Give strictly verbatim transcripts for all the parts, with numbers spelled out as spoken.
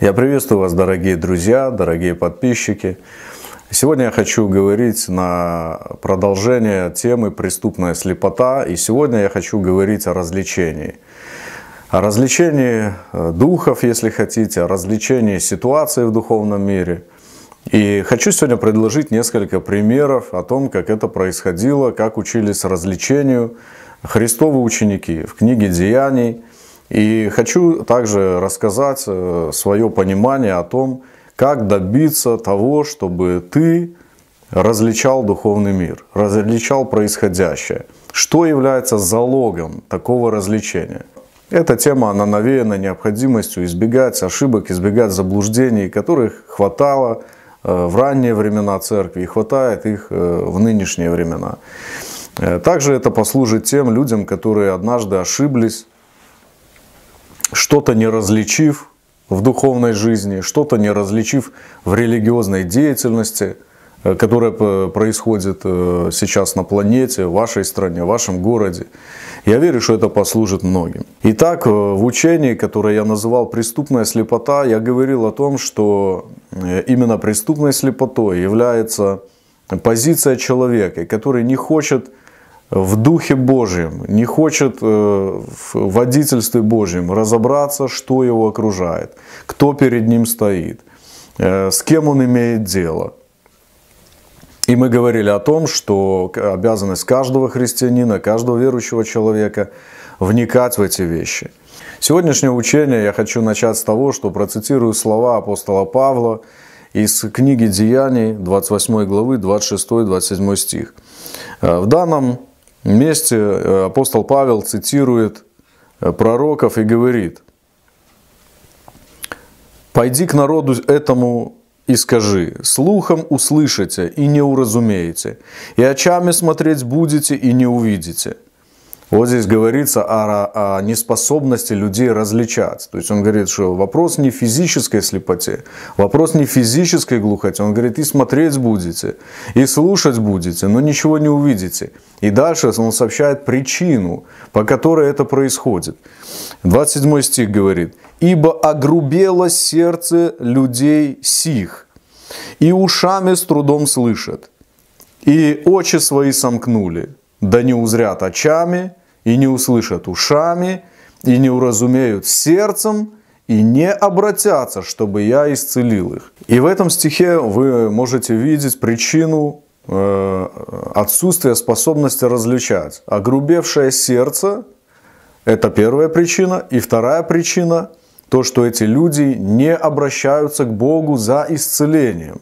Я приветствую вас, дорогие друзья, дорогие подписчики. Сегодня я хочу говорить на продолжение темы «Преступная слепота». И сегодня я хочу говорить о развлечении. О развлечении духов, если хотите, о развлечении ситуации в духовном мире. И хочу сегодня предложить несколько примеров о том, как это происходило, как учились развлечению Христовы ученики в книге Деяний. И хочу также рассказать свое понимание о том, как добиться того, чтобы ты различал духовный мир, различал происходящее. Что является залогом такого развлечения? Эта тема, она навеяна необходимостью избегать ошибок, избегать заблуждений, которых хватало в ранние времена церкви и хватает их в нынешние времена. Также это послужит тем людям, которые однажды ошиблись, что-то не различив в духовной жизни, что-то не различив в религиозной деятельности, которая происходит сейчас на планете, в вашей стране, в вашем городе. Я верю, что это послужит многим. Итак, в учении, которое я называл «Преступная слепота», я говорил о том, что именно преступной слепотой является позиция человека, который не хочет в Духе Божьем, не хочет в водительстве Божьем разобраться, что его окружает, кто перед ним стоит, с кем он имеет дело. И мы говорили о том, что обязанность каждого христианина, каждого верующего человека вникать в эти вещи. Сегодняшнее учение я хочу начать с того, что процитирую слова апостола Павла из книги Деяний, двадцать восьмой главы, двадцать шестой — двадцать седьмой стих. В данном месте апостол Павел цитирует пророков и говорит: «Пойди к народу этому и скажи: слухом услышите и не уразумеете, и очами смотреть будете и не увидите». Вот здесь говорится о, о неспособности людей различать. То есть он говорит, что вопрос не в физической слепоте, вопрос не в физической глухоте. Он говорит: и смотреть будете, и слушать будете, но ничего не увидите. И дальше он сообщает причину, по которой это происходит. двадцать седьмой стих говорит: «Ибо огрубело сердце людей сих, и ушами с трудом слышат, и очи свои сомкнули, да не узрят очами, и не услышат ушами, и не уразумеют сердцем, и не обратятся, чтобы я исцелил их». И в этом стихе вы можете видеть причину э, отсутствия способности различать. Огрубевшее сердце – это первая причина. И вторая причина – то, что эти люди не обращаются к Богу за исцелением.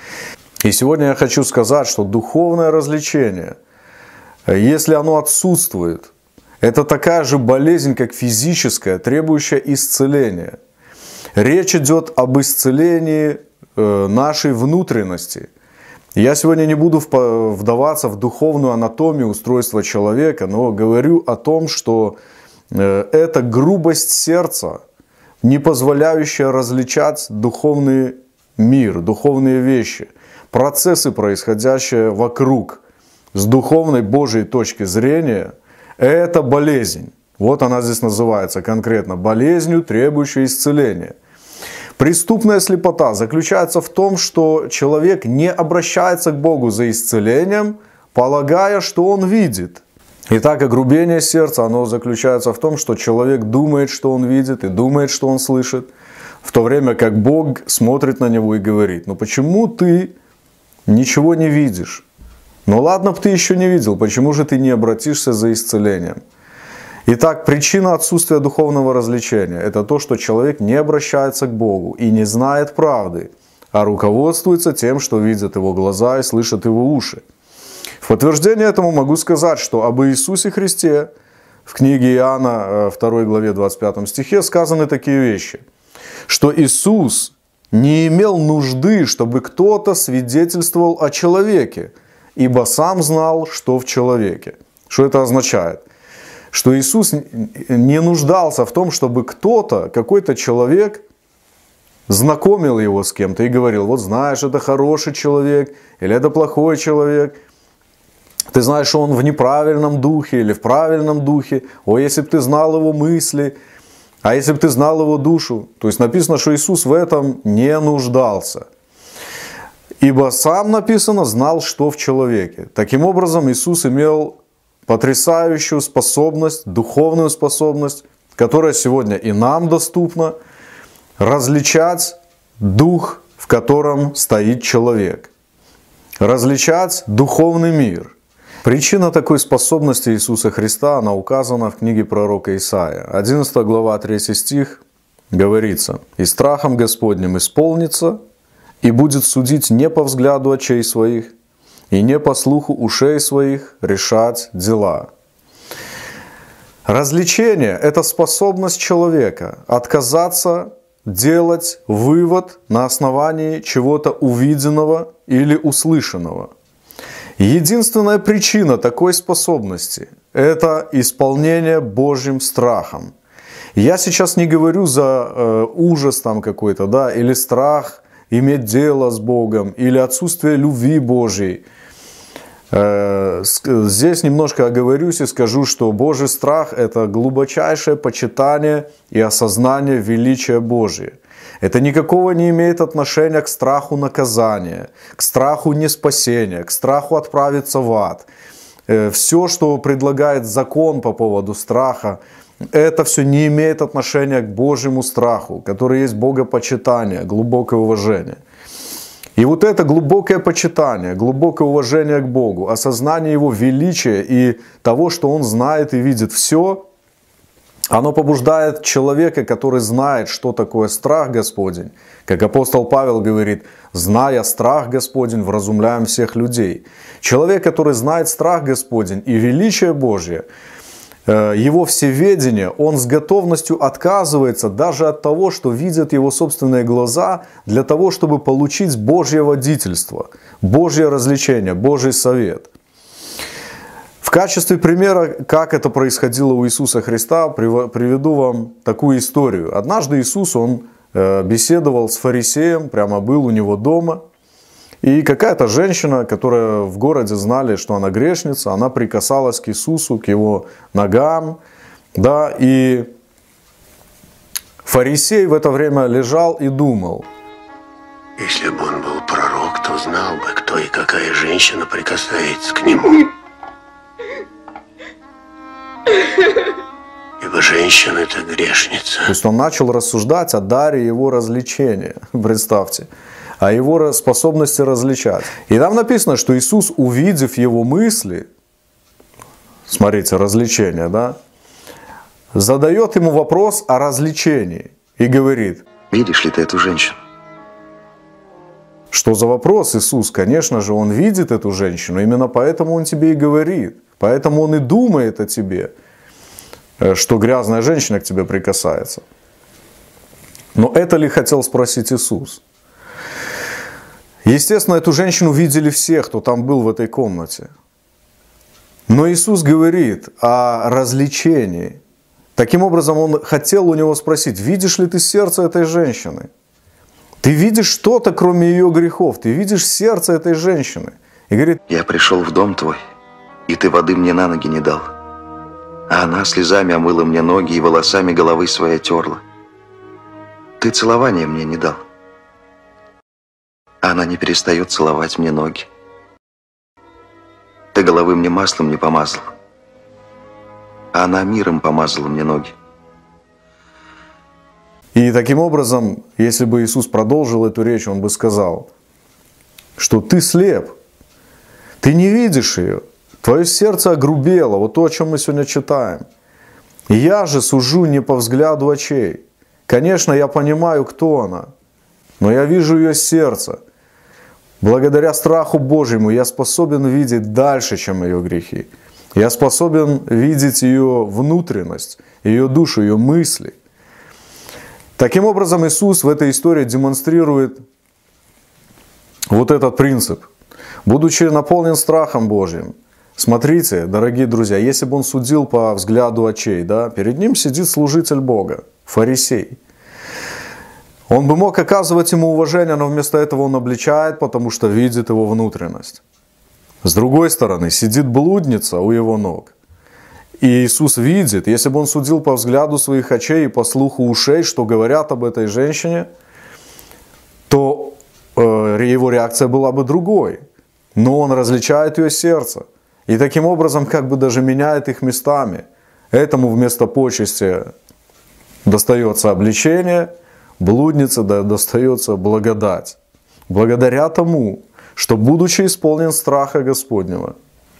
И сегодня я хочу сказать, что духовное развлечение, если оно отсутствует, это такая же болезнь, как физическая, требующая исцеления. Речь идет об исцелении нашей внутренности. Я сегодня не буду вдаваться в духовную анатомию устройства человека, но говорю о том, что это грубость сердца, не позволяющая различать духовный мир, духовные вещи, процессы, происходящие вокруг. С духовной Божьей точки зрения это болезнь. Вот она здесь называется конкретно болезнью, требующей исцеления. Преступная слепота заключается в том, что человек не обращается к Богу за исцелением, полагая, что он видит. Итак, огрубение сердца, оно заключается в том, что человек думает, что он видит, и думает, что он слышит, в то время как Бог смотрит на него и говорит: ну почему ты ничего не видишь? Ну ладно бы ты еще не видел, почему же ты не обратишься за исцелением? Итак, причина отсутствия духовного развлечения – это то, что человек не обращается к Богу и не знает правды, а руководствуется тем, что видят его глаза и слышат его уши. В подтверждение этому могу сказать, что об Иисусе Христе в книге Иоанна второй главе двадцать пятом стихе сказаны такие вещи, что Иисус не имел нужды, чтобы кто-то свидетельствовал о человеке, ибо сам знал, что в человеке. Что это означает? Что Иисус не нуждался в том, чтобы кто-то, какой-то человек знакомил его с кем-то и говорил: вот знаешь, это хороший человек или это плохой человек. Ты знаешь, что он в неправильном духе или в правильном духе. О, если бы ты знал его мысли. А если бы ты знал его душу, то есть написано, что Иисус в этом не нуждался. Ибо сам, написано, знал, что в человеке. Таким образом, Иисус имел потрясающую способность, духовную способность, которая сегодня и нам доступна, различать дух, в котором стоит человек. Различать духовный мир. Причина такой способности Иисуса Христа, она указана в книге пророка Исаия. одиннадцатая глава, третий стих говорится: «И страхом Господним исполнится, и будет судить не по взгляду очей своих, и не по слуху ушей своих решать дела». Развлечение – это способность человека отказаться делать вывод на основании чего-то увиденного или услышанного. Единственная причина такой способности – это исполнение Божьим страхом. Я сейчас не говорю за э, ужас там какой-то, да, или страх иметь дело с Богом, или отсутствие любви Божьей. Э, здесь немножко оговорюсь и скажу, что Божий страх – это глубочайшее почитание и осознание величия Божия. Это никакого не имеет отношения к страху наказания, к страху неспасения, к страху отправиться в ад. Все, что предлагает закон по поводу страха, это все не имеет отношения к Божьему страху, который есть богопочитание, глубокое уважение. И вот это глубокое почитание, глубокое уважение к Богу, осознание Его величия и того, что Он знает и видит все, оно побуждает человека, который знает, что такое страх Господень. Как апостол Павел говорит: «Зная страх Господень, вразумляем всех людей». Человек, который знает страх Господень и величие Божье, его всеведение, он с готовностью отказывается даже от того, что видят его собственные глаза, для того, чтобы получить Божье водительство, Божье развлечение, Божий совет. В качестве примера, как это происходило у Иисуса Христа, приведу вам такую историю. Однажды Иисус, он беседовал с фарисеем, прямо был у него дома. И какая-то женщина, которая в городе знали, что она грешница, она прикасалась к Иисусу, к его ногам. Да, и фарисей в это время лежал и думал: если бы он был пророк, то знал бы, кто и какая женщина прикасается к нему. Ибо женщина – это грешница. То есть он начал рассуждать о даре его развлечения, представьте, о его способности различать. И там написано, что Иисус, увидев его мысли, смотрите, развлечение, да, задает ему вопрос о развлечении и говорит: видишь ли ты эту женщину? Что за вопрос, Иисус? Конечно же, он видит эту женщину, именно поэтому он тебе и говорит. Поэтому он и думает о тебе, что грязная женщина к тебе прикасается. Но это ли хотел спросить Иисус? Естественно, эту женщину видели все, кто там был в этой комнате. Но Иисус говорит о развлечении. Таким образом, он хотел у него спросить: видишь ли ты сердце этой женщины? Ты видишь что-то, кроме ее грехов? Ты видишь сердце этой женщины? И говорит: я пришел в дом твой, и ты воды мне на ноги не дал. А она слезами омыла мне ноги и волосами головы своей терла. Ты целования мне не дал. А она не перестает целовать мне ноги. Ты головы мне маслом не помазал. А она миром помазала мне ноги. И таким образом, если бы Иисус продолжил эту речь, он бы сказал, что ты слеп, ты не видишь ее, твое сердце огрубело, вот то, о чем мы сегодня читаем. Я же сужу не по взгляду очей. Конечно, я понимаю, кто она, но я вижу ее сердце. Благодаря страху Божьему я способен видеть дальше, чем ее грехи. Я способен видеть ее внутренность, ее душу, ее мысли. Таким образом, Иисус в этой истории демонстрирует вот этот принцип. Будучи наполнен страхом Божьим, смотрите, дорогие друзья, если бы он судил по взгляду очей, да, перед ним сидит служитель Бога, фарисей. Он бы мог оказывать ему уважение, но вместо этого он обличает, потому что видит его внутренность. С другой стороны, сидит блудница у его ног. И Иисус видит, если бы он судил по взгляду своих очей и по слуху ушей, что говорят об этой женщине, то э, его реакция была бы другой. Но он различает ее сердце. И таким образом как бы даже меняет их местами. Этому вместо почести достается обличение, блуднице достается благодать. Благодаря тому, что, будучи исполнен страха Господнего,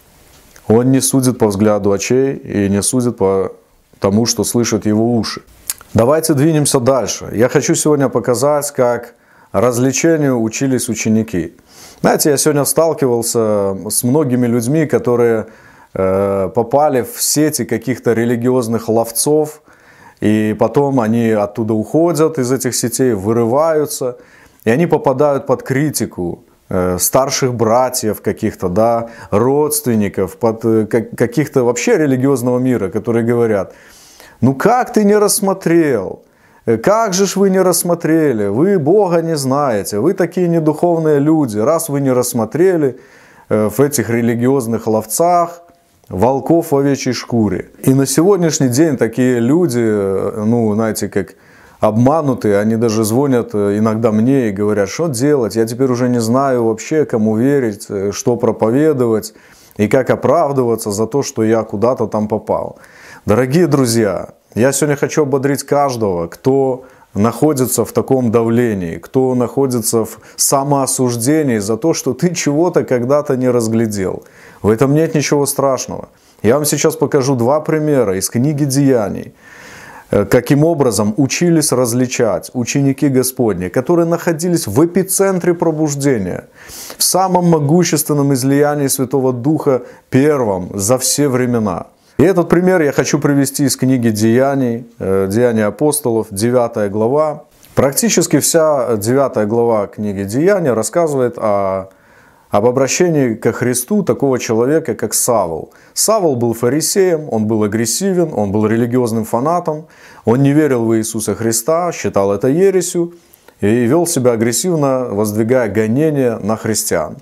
он не судит по взгляду очей и не судит по тому, что слышат его уши. Давайте двинемся дальше. Я хочу сегодня показать, как развлечению учились ученики. Знаете, я сегодня сталкивался с многими людьми, которые э, попали в сети каких-то религиозных ловцов, и потом они оттуда уходят из этих сетей, вырываются, и они попадают под критику э, старших братьев каких-то, да, родственников, под э, каких-то вообще религиозного мира, которые говорят: ну как ты не рассмотрел? Как же ж вы не рассмотрели? Вы Бога не знаете, вы такие недуховные люди. Раз вы не рассмотрели в этих религиозных ловцах волков в овечьей шкуре. И на сегодняшний день такие люди, ну, знаете, как обманутые, они даже звонят иногда мне и говорят: что делать? Я теперь уже не знаю вообще, кому верить, что проповедовать и как оправдываться за то, что я куда-то там попал. Дорогие друзья, я сегодня хочу ободрить каждого, кто находится в таком давлении, кто находится в самоосуждении за то, что ты чего-то когда-то не разглядел. В этом нет ничего страшного. Я вам сейчас покажу два примера из книги Деяний, каким образом учились различать ученики Господни, которые находились в эпицентре пробуждения, в самом могущественном излиянии Святого Духа, первом за все времена. И этот пример я хочу привести из книги Деяний, Деяния апостолов, девятая глава. Практически вся девятая глава книги Деяний рассказывает о, об обращении ко Христу такого человека, как Савл. Савл был фарисеем, он был агрессивен, он был религиозным фанатом, он не верил в Иисуса Христа, считал это ересью и вел себя агрессивно, воздвигая гонения на христиан.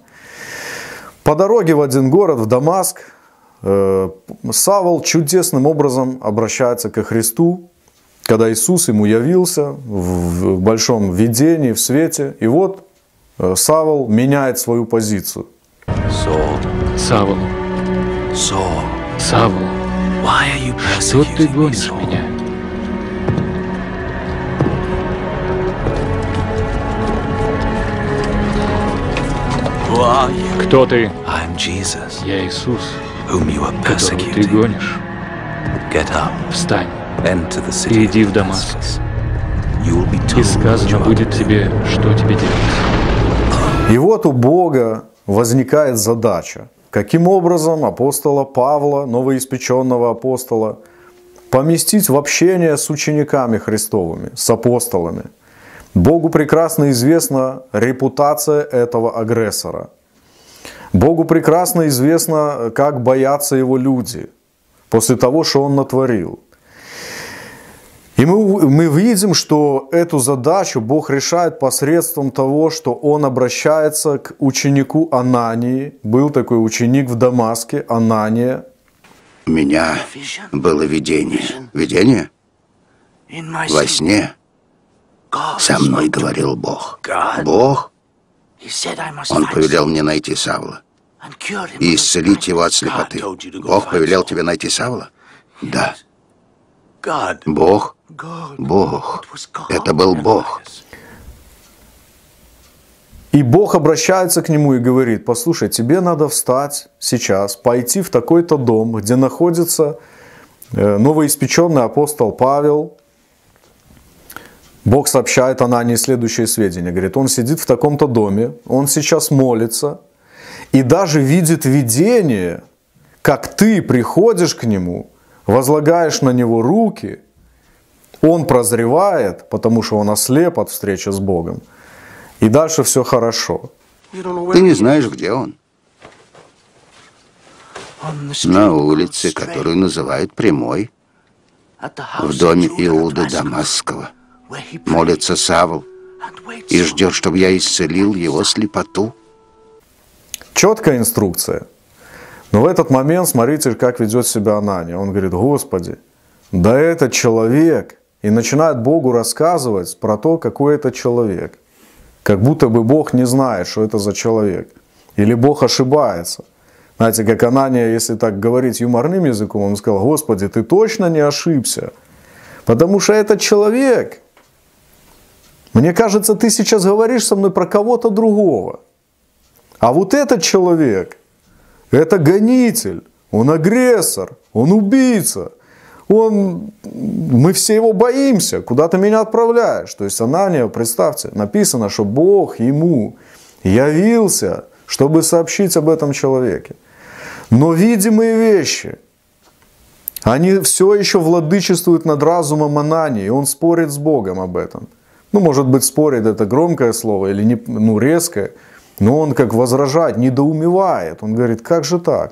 По дороге в один город, в Дамаск, Савл чудесным образом обращается ко Христу, когда Иисус ему явился в большом видении, в свете. И вот Савл меняет свою позицию. Савл, Савл, что ты гонишь меня? Кто ты? Я Иисус, которого ты гонишь. Встань и иди в Дамаск, и сказано будет тебе, что тебе делать. И вот у Бога возникает задача. Каким образом апостола Павла, новоиспеченного апостола, поместить в общение с учениками Христовыми, с апостолами? Богу прекрасно известна репутация этого агрессора. Богу прекрасно известно, как боятся его люди после того, что он натворил. И мы, мы видим, что эту задачу Бог решает посредством того, что Он обращается к ученику Анании. Был такой ученик в Дамаске, Анания. У меня было видение. Видение? Во сне со мной говорил Бог. Бог? Он повелел мне найти Савла и исцелить его от слепоты. Бог повелел тебе найти Савла? Да. Бог? Бог. Это был Бог. И Бог обращается к нему и говорит: послушай, тебе надо встать сейчас, пойти в такой-то дом, где находится новоиспеченный апостол Павел. Бог сообщает Анании следующее сведения. Говорит, он сидит в таком-то доме, он сейчас молится и даже видит видение, как ты приходишь к нему, возлагаешь на него руки, он прозревает, потому что он ослеп от встречи с Богом, и дальше все хорошо. Ты не знаешь, где он? На улице, которую называют Прямой, в доме Иуды Дамасского. Молится Савл и ждет, чтобы я исцелил его слепоту. Четкая инструкция. Но в этот момент, смотрите, как ведет себя Анания. Он говорит: Господи, да этот человек. И начинает Богу рассказывать про то, какой это человек. Как будто бы Бог не знает, что это за человек. Или Бог ошибается. Знаете, как Анания, если так говорить юморным языком, он сказал: Господи, ты точно не ошибся? Потому что этот человек, мне кажется, ты сейчас говоришь со мной про кого-то другого. А вот этот человек, это гонитель, он агрессор, он убийца. Он, мы все его боимся, куда ты меня отправляешь? То есть Анания, представьте, написано, что Бог ему явился, чтобы сообщить об этом человеке. Но видимые вещи, они все еще владычествуют над разумом Анании, и он спорит с Богом об этом. Ну, может быть, спорит — это громкое слово или не, ну, резкое, но он как возражает, недоумевает. Он говорит: как же так?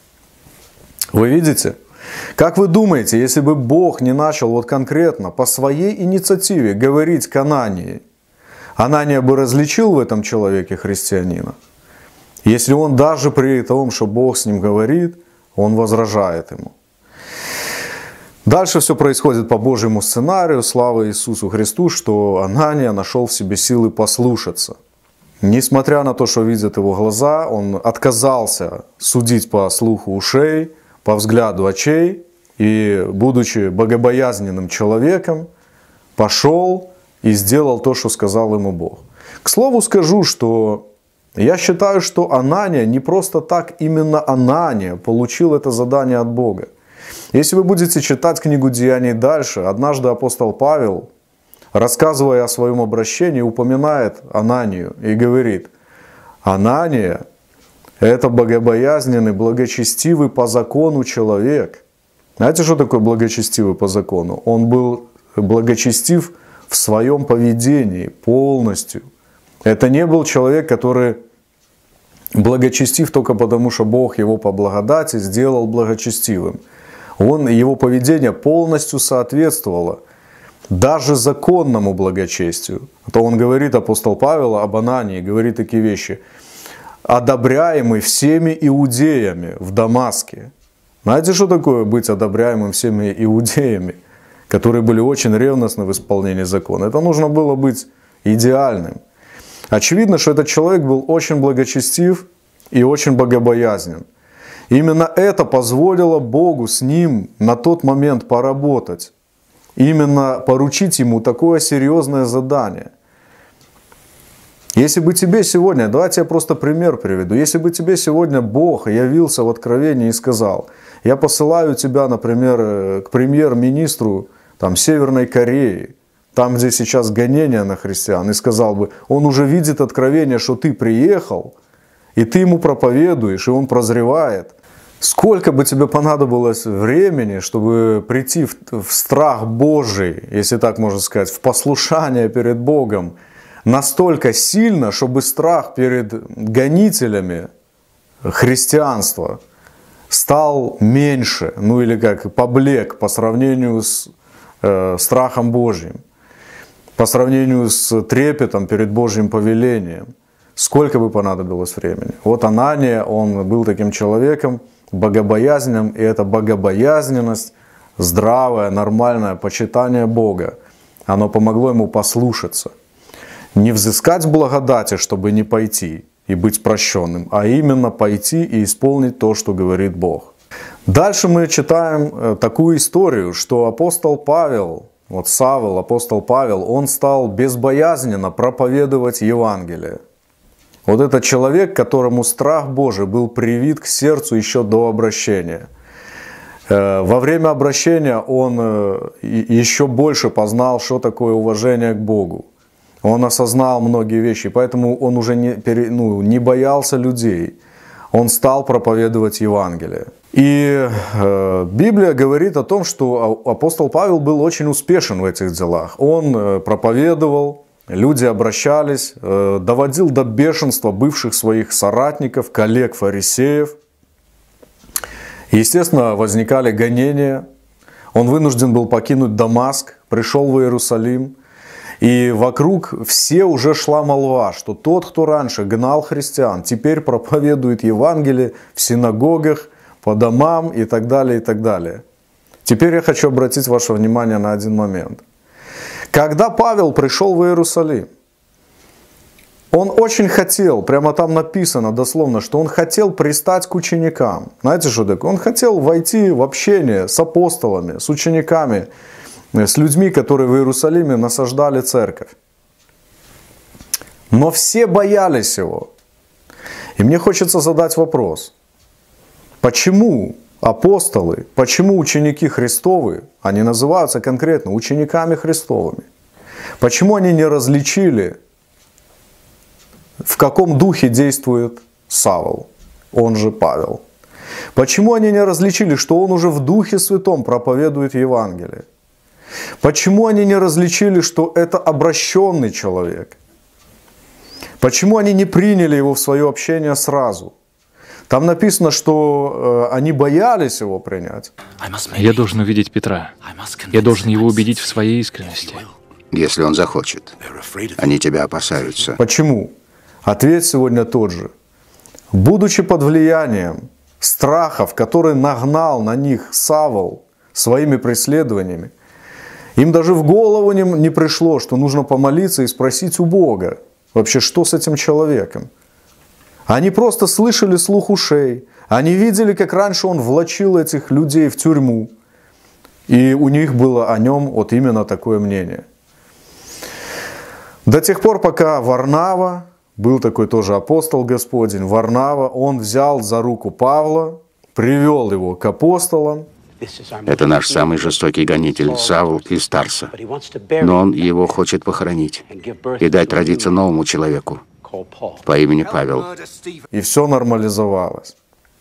Вы видите? Как вы думаете, если бы Бог не начал вот конкретно по своей инициативе говорить к Анании, Анания бы различил в этом человеке христианина? Если он даже при том, что Бог с ним говорит, он возражает ему. Дальше все происходит по Божьему сценарию. Слава Иисусу Христу, что Анания нашел в себе силы послушаться. Несмотря на то, что видят его глаза, он отказался судить по слуху ушей, по взгляду очей, и, будучи богобоязненным человеком, пошел и сделал то, что сказал ему Бог. К слову скажу, что я считаю, что Анания, не просто так именно Анания получил это задание от Бога. Если вы будете читать книгу Деяний дальше, однажды апостол Павел, рассказывая о своем обращении, упоминает Ананию и говорит: Анания — это богобоязненный, благочестивый по закону человек. Знаете, что такое благочестивый по закону? Он был благочестив в своем поведении полностью. Это не был человек, который благочестив только потому, что Бог его по благодати сделал благочестивым. Он, его поведение полностью соответствовало даже законному благочестию. То он говорит, апостол Павел, об Анании, говорит такие вещи: одобряемый всеми иудеями в Дамаске. Знаете, что такое быть одобряемым всеми иудеями, которые были очень ревностны в исполнении закона? Это нужно было быть идеальным. Очевидно, что этот человек был очень благочестив и очень богобоязнен. Именно это позволило Богу с ним на тот момент поработать. Именно поручить ему такое серьезное задание. Если бы тебе сегодня, давайте я просто пример приведу. Если бы тебе сегодня Бог явился в откровении и сказал: я посылаю тебя, например, к премьер-министру там, Северной Кореи, там, где сейчас гонения на христиан, и сказал бы: он уже видит откровение, что ты приехал, и ты ему проповедуешь, и он прозревает. Сколько бы тебе понадобилось времени, чтобы прийти в, в страх Божий, если так можно сказать, в послушание перед Богом, настолько сильно, чтобы страх перед гонителями христианства стал меньше, ну или как поблек по сравнению с э, страхом Божьим, по сравнению с трепетом перед Божьим повелением. Сколько бы понадобилось времени? Вот Анания, он был таким человеком, богобоязненным, и эта богобоязненность, здравое, нормальное почитание Бога, оно помогло ему послушаться. Не взыскать благодати, чтобы не пойти и быть прощенным, а именно пойти и исполнить то, что говорит Бог. Дальше мы читаем такую историю, что апостол Павел, вот Савл, апостол Павел, он стал безбоязненно проповедовать Евангелие. Вот это человек, которому страх Божий был привит к сердцу еще до обращения. Во время обращения он еще больше познал, что такое уважение к Богу. Он осознал многие вещи, поэтому он уже не, ну, не боялся людей. Он стал проповедовать Евангелие. И э, Библия говорит о том, что апостол Павел был очень успешен в этих делах. Он э, проповедовал, люди обращались, э, доводил до бешенства бывших своих соратников, коллег фарисеев. Естественно, возникали гонения. Он вынужден был покинуть Дамаск, пришел в Иерусалим. И вокруг все уже шла молва, что тот, кто раньше гнал христиан, теперь проповедует Евангелие в синагогах, по домам и так далее, и так далее. Теперь я хочу обратить ваше внимание на один момент. Когда Павел пришел в Иерусалим, он очень хотел, прямо там написано дословно, что он хотел пристать к ученикам. Знаете, что такое? Он хотел войти в общение с апостолами, с учениками, с людьми, которые в Иерусалиме насаждали церковь. Но все боялись его. И мне хочется задать вопрос. Почему апостолы, почему ученики Христовы, они называются конкретно учениками Христовыми, почему они не различили, в каком духе действует Савл, он же Павел? Почему они не различили, что он уже в Духе Святом проповедует Евангелие? Почему они не различили, что это обращенный человек? Почему они не приняли его в свое общение сразу? Там написано, что э, они боялись его принять. Я должен увидеть Петра. Я должен его убедить в своей искренности. Если он захочет. Они тебя опасаются. Почему? Ответ сегодня тот же. Будучи под влиянием страхов, который нагнал на них Савл своими преследованиями, им даже в голову не, не пришло, что нужно помолиться и спросить у Бога, вообще, что с этим человеком. Они просто слышали слух ушей, они видели, как раньше он влачил этих людей в тюрьму, и у них было о нем вот именно такое мнение. До тех пор, пока Варнава, был такой тоже апостол Господень, Варнава, он взял за руку Павла, привел его к апостолам. Это наш самый жестокий гонитель, Савл из Тарса. Но он его хочет похоронить и дать родиться новому человеку по имени Павел. И все нормализовалось.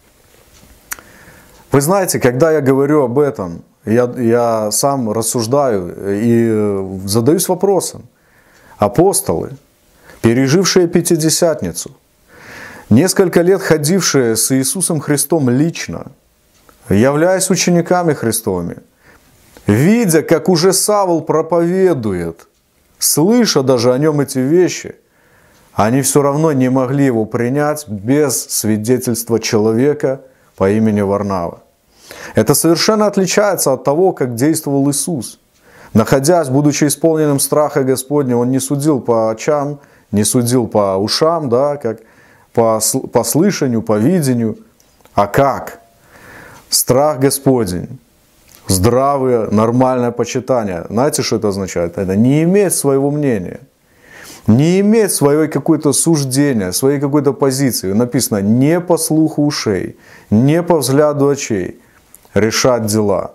Вы знаете, когда я говорю об этом, я, я сам рассуждаю и задаюсь вопросом. Апостолы, пережившие Пятидесятницу, несколько лет ходившие с Иисусом Христом лично, являясь учениками Христовыми, видя, как уже Савл проповедует, слыша даже о нем эти вещи, они все равно не могли его принять без свидетельства человека по имени Варнава. Это совершенно отличается от того, как действовал Иисус. Находясь, будучи исполненным страха Господня, он не судил по очам, не судил по ушам, да, как по, по слышанию, по видению, а как? Страх Господень, здравое, нормальное почитание. Знаете, что это означает? Это не иметь своего мнения, не иметь своей какое-то суждения, своей какой-то позиции. Написано, не по слуху ушей, не по взгляду очей решать дела.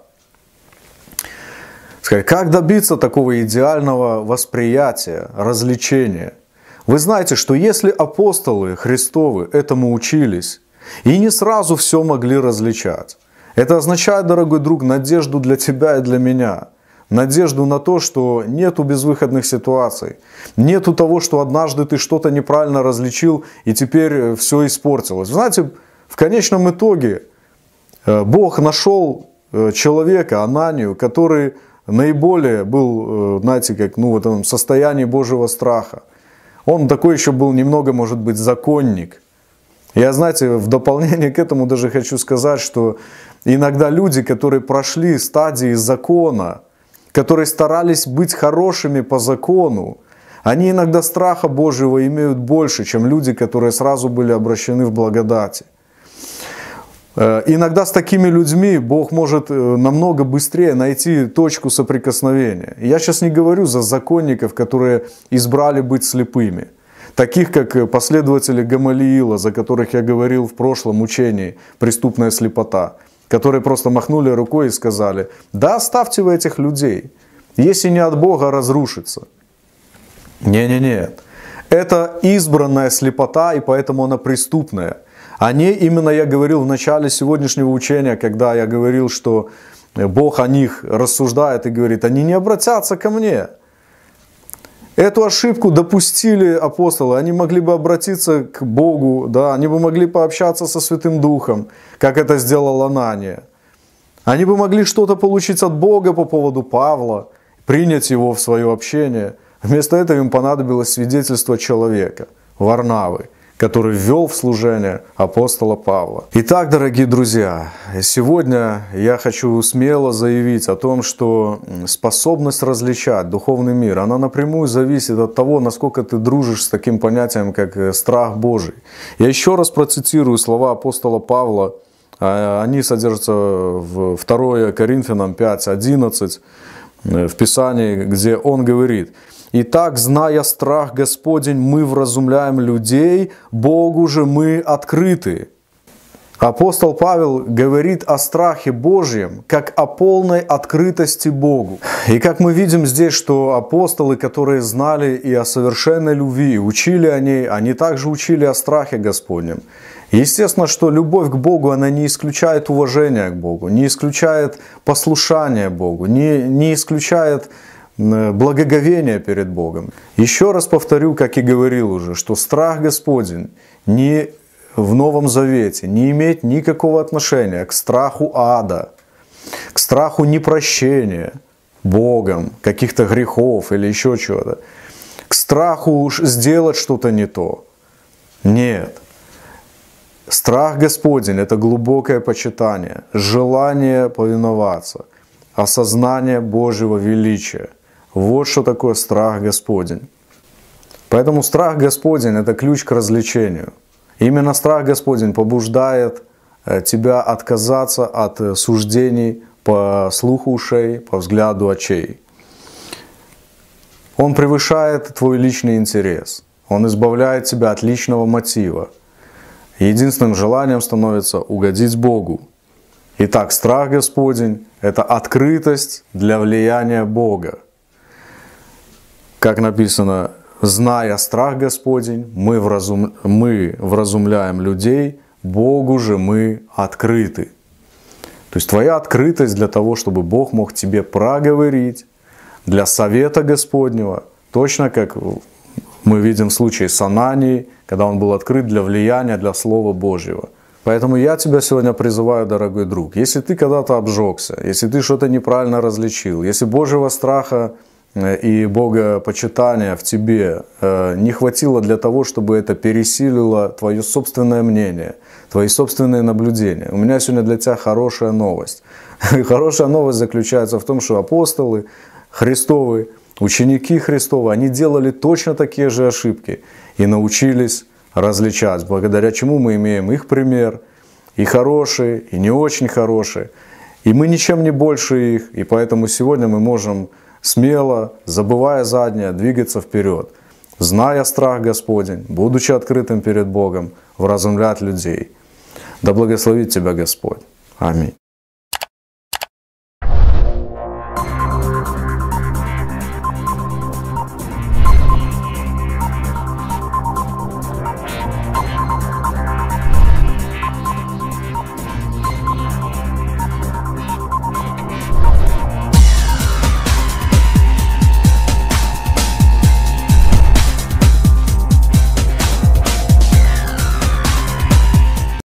Как добиться такого идеального восприятия, развлечения? Вы знаете, что если апостолы Христовы этому учились и не сразу все могли различать, это означает, дорогой друг, надежду для тебя и для меня. Надежду на то, что нету безвыходных ситуаций, нету того, что однажды ты что-то неправильно различил и теперь все испортилось. Вы знаете, в конечном итоге Бог нашел человека, Ананию, который наиболее был, знаете, как, ну, в этом состоянии Божьего страха. Он такой еще был немного, может быть, законник. Я, знаете, в дополнение к этому даже хочу сказать, что иногда люди, которые прошли стадии закона, которые старались быть хорошими по закону, они иногда страха Божьего имеют больше, чем люди, которые сразу были обращены в благодати. Иногда с такими людьми Бог может намного быстрее найти точку соприкосновения. Я сейчас не говорю за законников, которые избрали быть слепыми. Таких, как последователи Гамалиила, за которых я говорил в прошлом учении, преступная слепота, которые просто махнули рукой и сказали, да оставьте вы этих людей, если не от Бога разрушится. Не-не-не, это избранная слепота, и поэтому она преступная. О ней именно я говорил в начале сегодняшнего учения, когда я говорил, что Бог о них рассуждает и говорит, они не обратятся ко мне. Эту ошибку допустили апостолы, они могли бы обратиться к Богу, да, они бы могли пообщаться со Святым Духом, как это сделал Анания. Они бы могли что-то получить от Бога по поводу Павла, принять его в свое общение, Вместо этого им понадобилось свидетельство человека, Варнавы, который ввел в служение апостола Павла. Итак, дорогие друзья, сегодня я хочу смело заявить о том, что способность различать духовный мир, она напрямую зависит от того, насколько ты дружишь с таким понятием, как страх Божий. Я еще раз процитирую слова апостола Павла. Они содержатся в второе Коринфянам пять одиннадцать в Писании, где он говорит: «Итак, зная страх Господень, мы вразумляем людей, Богу же мы открыты». Апостол Павел говорит о страхе Божьем, как о полной открытости Богу. И как мы видим здесь, что апостолы, которые знали и о совершенной любви, учили о ней, они также учили о страхе Господнем. Естественно, что любовь к Богу, она не исключает уважения к Богу, не исключает послушания Богу, не, не исключает благоговение перед Богом. Еще раз повторю, как и говорил уже, что страх Господень не в Новом Завете не имеет никакого отношения к страху ада, к страху непрощения Богом каких-то грехов или еще чего-то, к страху сделать что-то не то. Нет. Страх Господень – это глубокое почитание, желание повиноваться, осознание Божьего величия. Вот что такое страх Господень. Поэтому страх Господень – это ключ к развлечению. Именно страх Господень побуждает тебя отказаться от суждений по слуху ушей, по взгляду очей. Он превышает твой личный интерес. Он избавляет тебя от личного мотива. Единственным желанием становится угодить Богу. Итак, страх Господень – это открытость для влияния Бога. Как написано, зная страх Господень, мы, вразум... мы вразумляем людей, Богу же мы открыты. То есть твоя открытость для того, чтобы Бог мог тебе проговорить, для совета Господнего, точно как мы видим в случае с Ананией, когда он был открыт для влияния, для Слова Божьего. Поэтому я тебя сегодня призываю, дорогой друг, если ты когда-то обжегся, если ты что-то неправильно различил, если Божьего страха и богопочитания в тебе не хватило для того, чтобы это пересилило твое собственное мнение, твои собственные наблюдения. У меня сегодня для тебя хорошая новость. Хорошая новость заключается в том, что апостолы Христовы, ученики Христовы, они делали точно такие же ошибки и научились различать, благодаря чему мы имеем их пример, и хорошие, и не очень хорошие. И мы ничем не больше их, и поэтому сегодня мы можем смело, забывая заднее, двигаться вперед, зная страх Господень, будучи открытым перед Богом, вразумлять людей. Да благословит тебя Господь. Аминь.